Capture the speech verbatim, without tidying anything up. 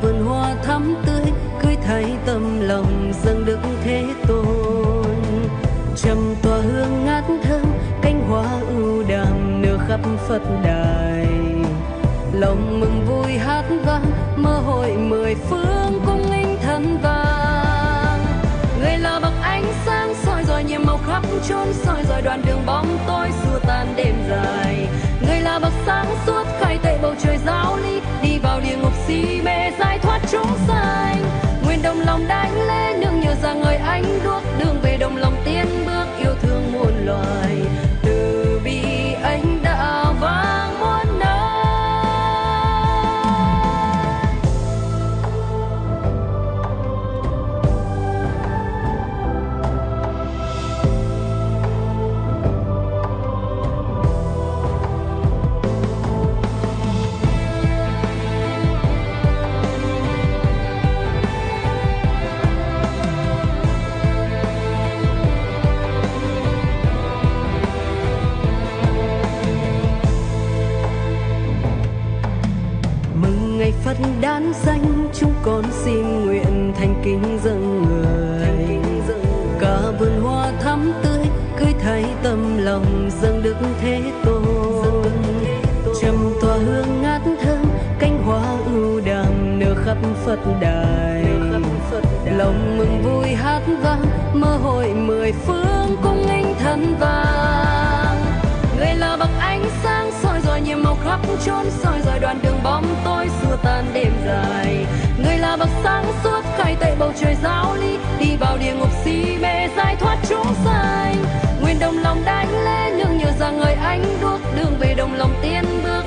vườn hoa thắm tươi, cưới thay tâm lòng dâng đức thế tôn. Trầm tỏa hương ngát thơm, cánh hoa ưu đàm nở khắp Phật đài. Lòng mừng vui hát vang, mơ hội mười phương cung nghinh thần vàng. Người là bậc ánh sáng soi rọi nhiệm màu khắp chốn, soi rọi đoạn đường bóng tối xua tan đêm dài. Người là bậc sáng suốt khai tệ bầu trời giáo lý, đi vào địa ngục si mê giải thoát chúng sanh. Nguyện đồng lòng đánh lễ nương nhờ rằng người ánh đuốc, đường về đồng lòng tiến bước yêu thương muôn loài. Từ bi ánh đạo vang muôn nơi. Phật đản danh, chúng con xin nguyện thành kính dâng người. Cả vườn hoa thắm tươi, cưới thay tâm lòng dâng đức thế tôn. Trầm tỏa hương ngát thơm, cánh hoa ưu đàm nở khắp Phật đài. Lòng mừng vui hát vang, mơ hội mười phương cung nghinh thần vàng. Người là bậc ánh sáng soi rọi nhiệm màu khắp chốn, soi rọi đoạn đường bóng tối xua tan đêm dài. Người là bậc sáng suốt khai tệ bầu trời giáo lý, đi vào địa ngục si mê giải thoát chúng sanh. Nguyện đồng lòng đánh lễ nương nhờ rằng người ánh đuốc, đường về đồng lòng tiến bước